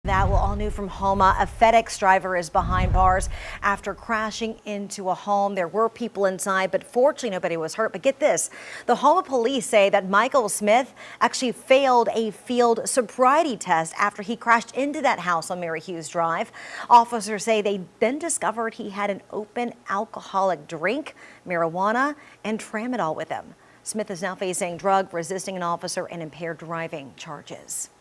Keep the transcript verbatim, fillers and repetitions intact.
That will all new from Houma. A Fedex driver is behind bars after crashing into a home. There were people inside, but fortunately nobody was hurt. But get this, the Houma police say that Michael Smith actually failed a field sobriety test after he crashed into that house on Mary Hughes Drive. Officers say they then discovered he had an open alcoholic drink, marijuana, and tramadol with him. Smith is now facing drug resisting an officer and impaired driving charges.